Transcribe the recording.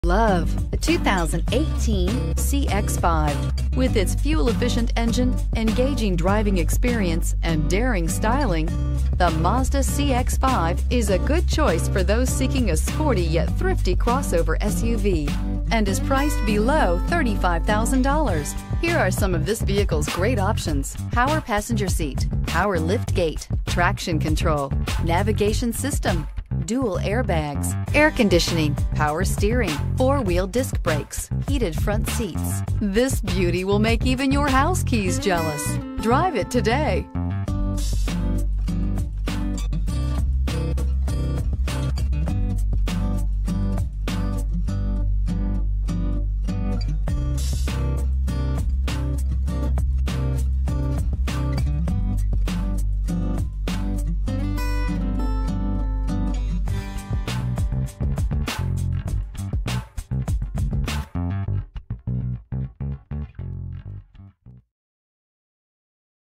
Love the 2018 CX-5. With its fuel-efficient engine, engaging driving experience, and daring styling, the Mazda CX-5 is a good choice for those seeking a sporty yet thrifty crossover SUV and is priced below $35,000. Here are some of this vehicle's great options: power passenger seat, power lift gate, traction control, navigation system, dual airbags, air conditioning, power steering, four-wheel disc brakes, heated front seats. This beauty will make even your house keys jealous. Drive it today.